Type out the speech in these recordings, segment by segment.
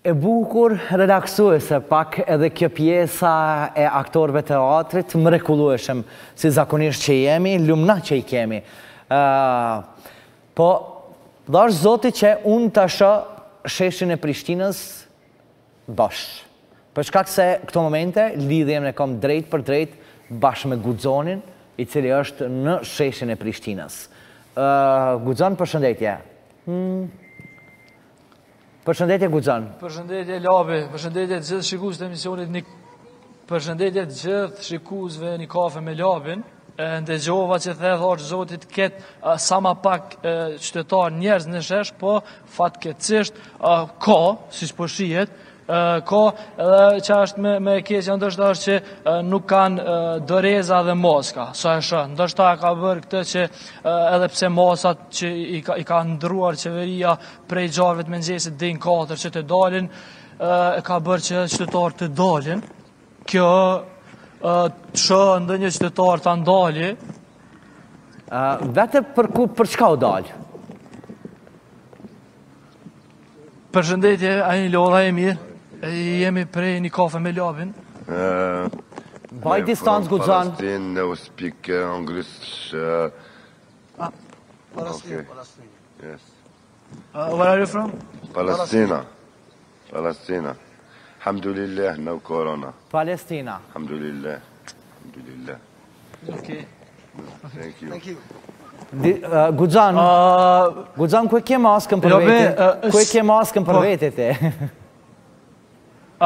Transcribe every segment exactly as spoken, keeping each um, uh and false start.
E bukur, relaksuese, pak edhe kjo pjesa e aktorëve teatrit, mrekullueshëm, si zakonisht që jemi, lumna që i kemi. Uh, po, dhash zoti që unë të shë sheshin e Prishtinës bashkë. Për shkak se këto momente, lidhjem e kom drejt për drejt bashkë me Guxonin, i cili është në sheshin e Prishtinës. Uh, Guxon, përshëndetje. Hmm. Përshëndetje Guxon. Përshëndetje Labi, përshëndetje të gjithë shikues të emisionit një... Përshëndetje të gjithë shikuesve një kafe me Labin. Ndëgjova që the thosh zotit ketë sa ma pak qytetar njerëz në shesh, po fatkeqësisht ka, siç po shihet, ka edhe që është me, me keqja ndoshta është që nuk kanë doreza dhe maska, sa e shë. Ndoshta ka bërë këtë që edhe pse masat që i ka, i ka ndruar qeveria prej gjarëve të mëngjesit deri në katër që të dalin, e ka bërë që qytetarët të dalin. Kjo që ndë një qytetar të ndalje. Vete për, për çka u dalë? Përshëndetje, a një lodha e mirë. Jemi prej një kafe me Labin. By distance, Guxon. Palestine, no speak uh, English. Uh, ah, Palestine, okay. Palestine. Yes. Uh, where are you from? Palestina. Palestina. Alhamdulillah, no corona. Palestina. Alhamdulillah. Alhamdulillah. Okay. Thank you. Thank you. Uh, Guxon, uh, Guxon, ku e ke maskën për Robe, vete? Uh, ku e ke maskën për po, vete te? uh,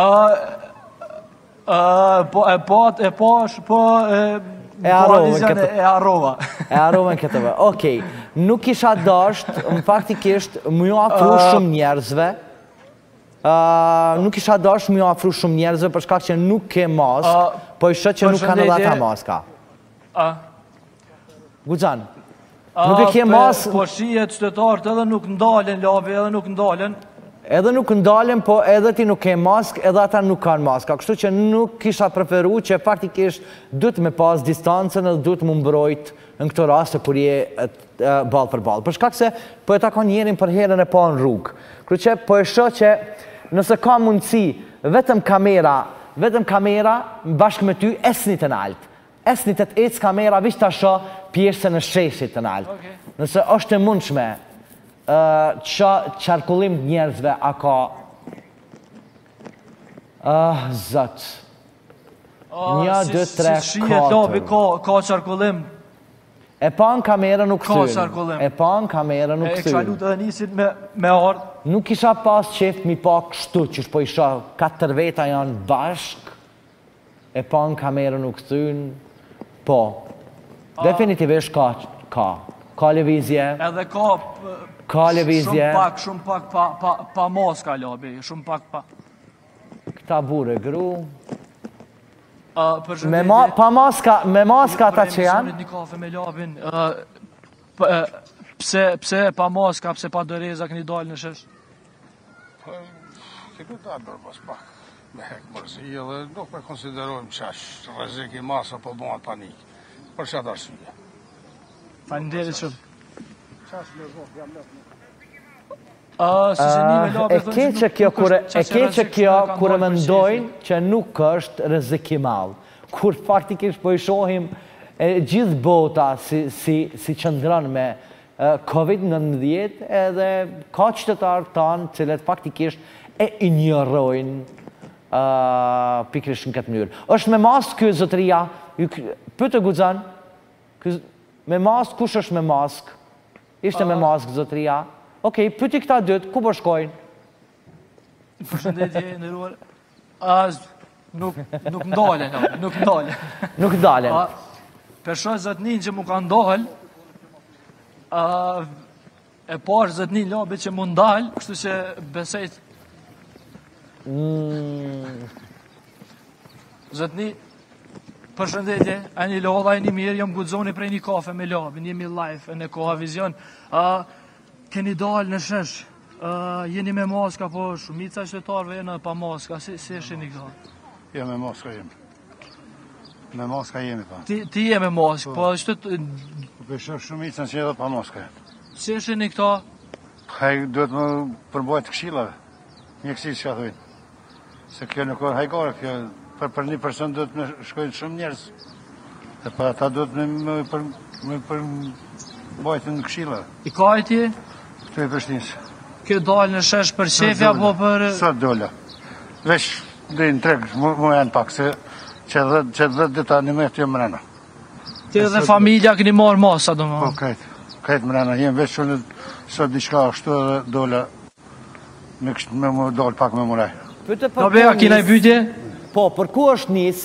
uh, po, e po, e po, po, e, e arrovën këtë. E arrova. E arrovën këtë vë. Okej, nuk isha dasht, në faktikisht, më ju afru uh, shumë njerëzve, Uh, nuk isha dash më ju afru shumë njerëzve për shkak që nuk ke mask, uh, po i shë që nuk kanë edhe ata maska. Uh, Guxon, uh, nuk e ke mask... Po shihet qytetarët edhe nuk ndalen, Labi, edhe nuk ndalen. Edhe nuk ndalen, po edhe ti nuk ke mask, edhe ata nuk kanë maska. Kështu që nuk kisha preferu që faktikisht duhet me pas distancën edhe duhet më mbrojt në këto raste kur je ball për ball. Për shkak se po e takon njerin për herën e parë në rrugë. Kështu që po e shoh që nëse ka mundësi, vetëm kamera, vetëm kamera bashkë me ty esni të nalt. Esni të të ecë kamera, vishë të shoh pjesën e sheshit të nalt. Okay. Nëse është e mundshme, uh, që qarkullim njerëzve a ka... Uh, zot. Uh, Një, si, dë, tre, si shihet Labi, ka, ka qarkullim. E pa në kamera nuk Ka kësyn. qarkullim. E pa në kamera nuk E kësyn. kësha lutë edhe nisin me, me ardhë. Nuk isha pas qeft mi pa kështu, që shpo isha katër veta janë bashk, e pa në kamera nuk kësyn. Po, definitivisht ka, ka. Ka levizje. Edhe ka... Ka levizje. Shumë pak, shumë pak pa, pa, pa maska, Labi, shumë pak pa... Këta bure gru. Uh, me ma, pa maska, me maska ata që janë? Një kafe me Labin, uh, p, uh, pse, pse pa maska, pse pa doreza këni dalë në shesh? Këtë dalë bërë pas pak, me hekë mërësi, edhe nuk me konsiderojmë qash, rrezik i masa po bëhat panik, për qatë arsye. Faleminderit shumë. Qash me zotë, jam lëpë. E ke që kjo kure, e ke që kjo kure mendojnë që nuk është rrezik i madh. Kur faktikisht po i shohim gjithë bota si, si, si qëndron me covid nëntëdhjetë edhe ka qytetarë tanë cilët faktikisht e injorojnë uh, pikrish në këtë mënyrë. Është me mask kjo zotëria, pyete Guxon, me mask, kush është me mask? Ishte me mask zotëria? Okej, pyti këta dytë, ku po shkojnë? Përshëndetje, ndëruar. As, nuk, nuk ndalen, nuk ndalen. Nuk ndalen. Për shoh zotnin që mu ka ndal, e parë zotnin Labi që mu ndal, kështu që besejt. Mm. Zotni, përshëndetje, a një lodha e një mirë, jam Guxoni prej një kafe me Labin, jemi live në Koha Vizion. Keni dalë në shesh, uh, jeni me maska, po shumica qytetarëve jeni pa maska, si, si e shini këto? Jo, me maska jemi. Me maska jemi, pa. Ti, ti je me mask, po qëtë... Po për shumica që edhe pa maska. Si e shini këto? Hej, duhet më përbojt këshillave. mjekësisë që thujnë. Se kjo nuk është hajgore, kjo për, për një person duhet me shkojnë shumë njerëz. Dhe për ata duhet me, me, për, me për bajtën në këshilla. I ka e ti? Këtu e Prishtinës. Kjo dalë në shesh për qefi apo për... Sa dola. Vesh dhe në tregë, mu, mu janë pak, se që dhe dita një me të jë mrena. Ti dhe familja këni marë masa, do më? Po, kajtë. Kajtë mrena, jem veç që në sot diçka ashtu dhe dola me, me mu dalë pak me muraj. Në beja, kina i bytje? Po, për ku është nis?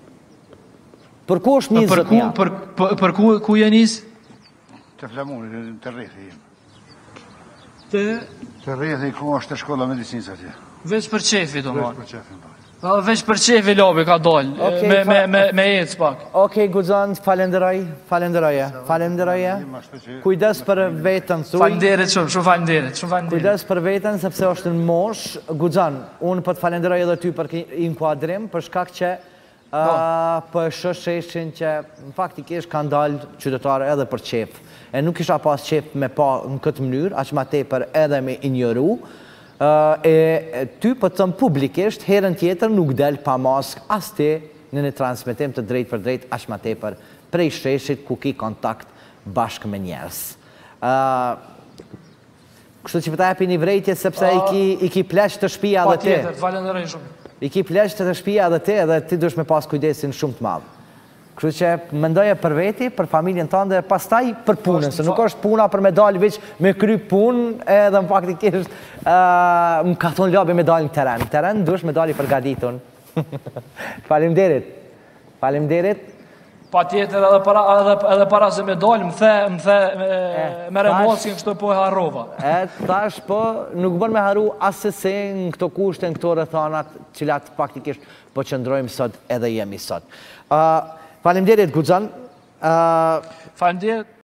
Për ku është nis, zëtë nja? Për, për, për ku, ku je nis? Të flamuri, të rrithi jem. Të? Të rrithi ku është të shkolla medicinës atje. Veç për qefi, do më? Veç për qefin, po. Veç për qefi lobi ka dalë, Okay, me, fa- me, me, me ecë pak. Okej, Guxan, falenderoj, falenderoje, falenderoje. Kujdes për vetën, thuj. Falenderit shumë, shumë falenderit, shumë falenderit. Kujdes për vetën, sepse është në mosh. Guxan, unë për të falenderoj edhe ty për ki- inkuadrim, për shkak që uh, për shësheshin që në faktikisht kanë dalë qytetarë edhe për qef. E nuk isha pas qef me pa në këtë mënyrë, aq ma tepër edhe me injoru. Uh, e ty për të thëmë publikisht, herën tjetër nuk del pa mask as ti në një transmitim të drejt për drejt aq ma tepër prej sheshit ku ki kontakt bashkë me njerës. Uh, kështu që përta epi një vrejtje sepse i ki, i ki pleq të shpia Pa dhe ti. tjetër, falenderoj shumë. I ki pleq të shpia dhe ti edhe ti dush me pas kujdesin shumë të madhë. Kështu që mendoje për veti, për familjen tënde dhe pastaj për punën, se nuk është puna për me dalë veç me kry punë edhe më faktikisht uh, më ka thonë labi me dalë në teren. Në teren dush me dalë i përgaditun. Faleminderit. Faleminderit. Pa tjetër edhe para, edhe, edhe para se me dalë, më the, më the, me, me remocin kështu po e harrova. E, tash po, nuk bën me haru asese në këto kushte, në këto rëthanat, cilat faktikisht po qëndrojmë sot edhe jemi sot. Uh, Faleminderit, Guxan. Uh, Falenderit.